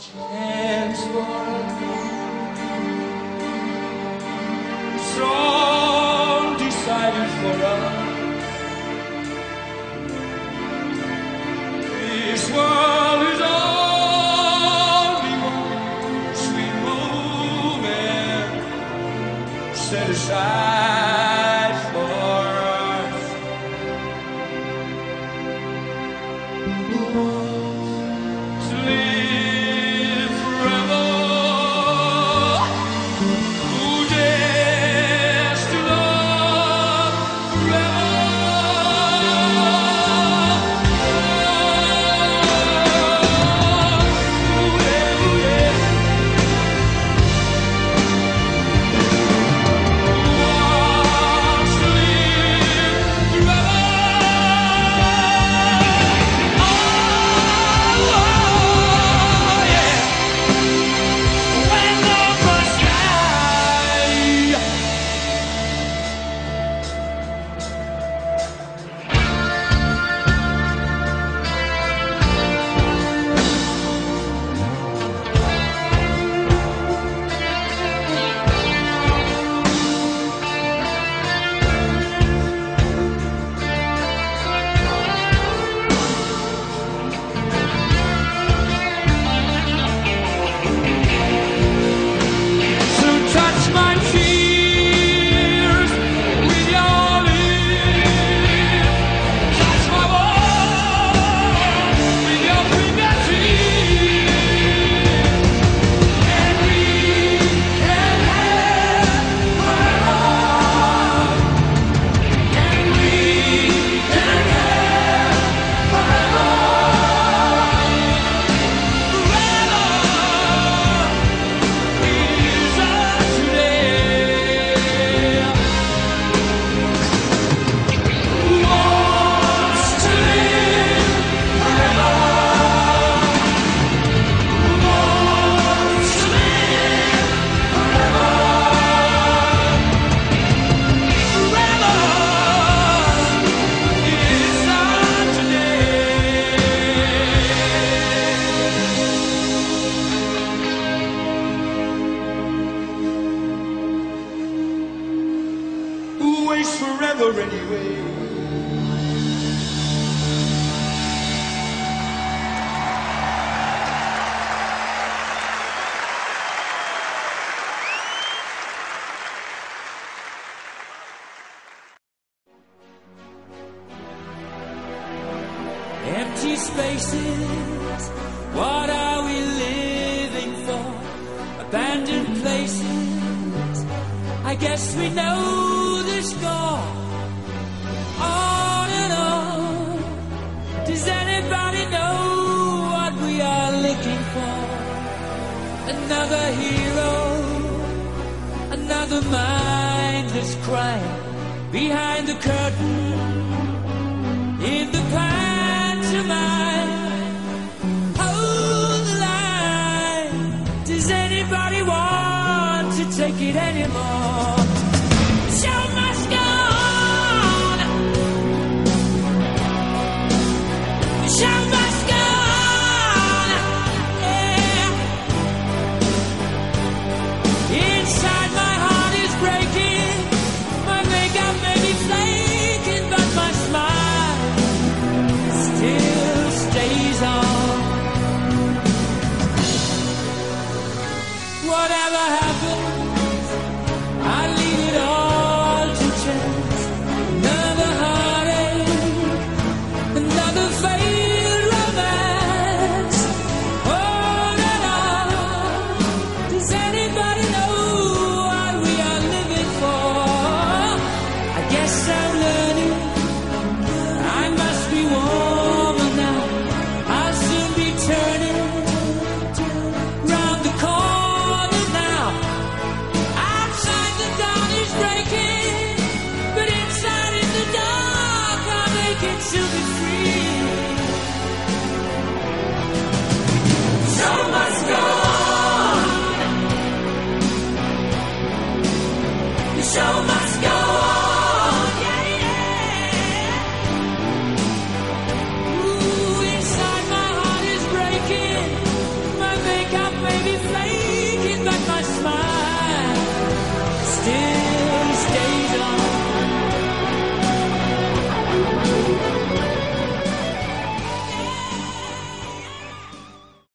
chance for us, strong decided for us. This world is only one sweet moment set aside for us. Who wants to live forever? Who dares to love forever anyway. Empty spaces, what are we living for? Abandoned places, I guess we know the score. On and on, does anybody know what we are looking for? Another hero, another mindless crime, behind the curtain, in the pantomime. Hold the line, does anybody want to take it anymore? Show must go on. The show must go on. Yeah. Inside my heart is breaking, my makeup may be flaking, but my smile still stays on. Whatever happens, I leave it all to chance. Another heartache, another failed romance. On and on, does anybody know what we are living for? I guess I'm learning, I must be warmer now. I'll soon be turning round the corner now. Outside the dawn is breaking, but inside in the dark I'll make it to be free.